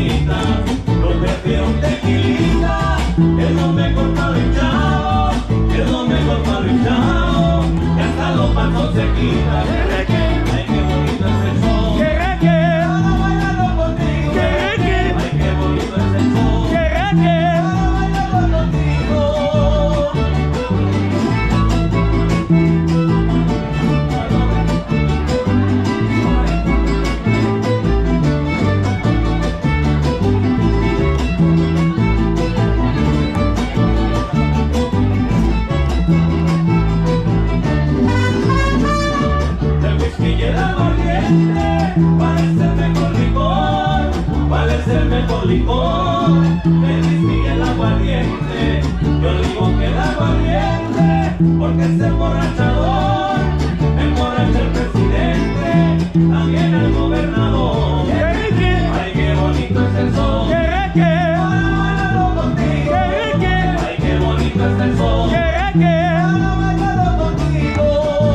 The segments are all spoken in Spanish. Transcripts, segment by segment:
bonitas. Yo prefiero un tequilita, es lo mejor para lo hinchado, es lo mejor para lo hinchado, que hasta los patos se quitan. Ay, qué bonito es el sol. Para bailarlo contigo. Ay, qué bonito es el sol. Para bailarlo contigo. Es el mejor licor, el whisky y el aguardiente. Yo digo que el aguardiente, porque es emborrachador, emborracha el presidente, también el gobernador. Ay, qué bonito es el sol, para bailarlo contigo. Ay, qué bonito es el sol, para bailarlo contigo.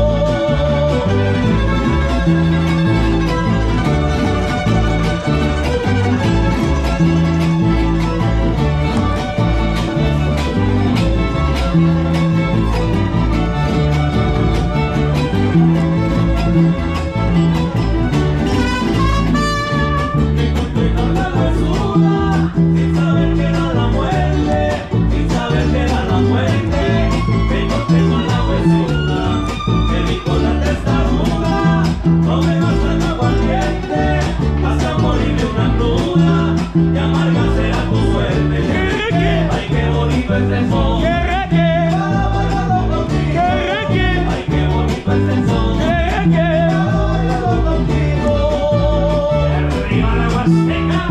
Sin saber que era la muerte, sin saber que era la muerte, que yo tengo la huesuda, que dijo la testaruda, no me vas a aguardiente, vas a morirme una cruda, y amarga será tu suerte. Ay, qué bonito es el sol, para bailarlo contigo. Ay, qué bonito es el sol, para bailarlo contigo. Arriba la Huasteca.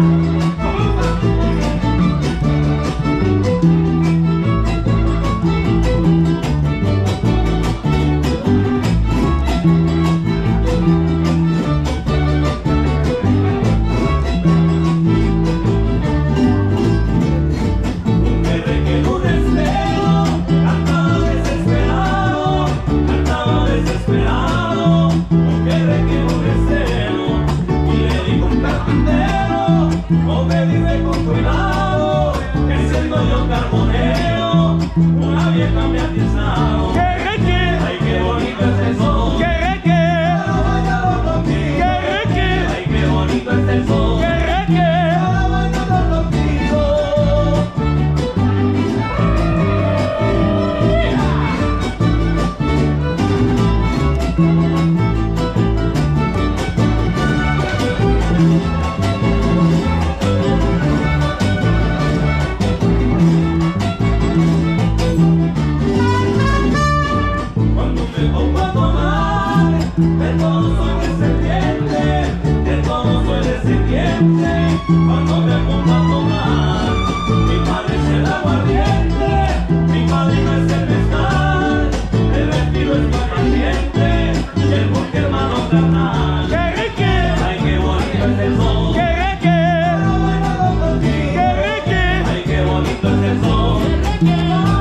No me vive con cuidado, que siendo yo carbonero, una vieja me ha pisado. Ay, qué bonito es el sol, para bailarlo contigo. Ay, qué bonito es el sol, para bailarlo contigo. De todo soy descendiente, de todo soy descendiente. Cuando me pongo a tomar, mi padre es el aguardiente, mi padrino es el mezcal, el vestido es muy caliente y el bosque hermano carnal. Ay, qué bonito es el sol, para bailarlo contigo. Ay, qué bonito es el sol,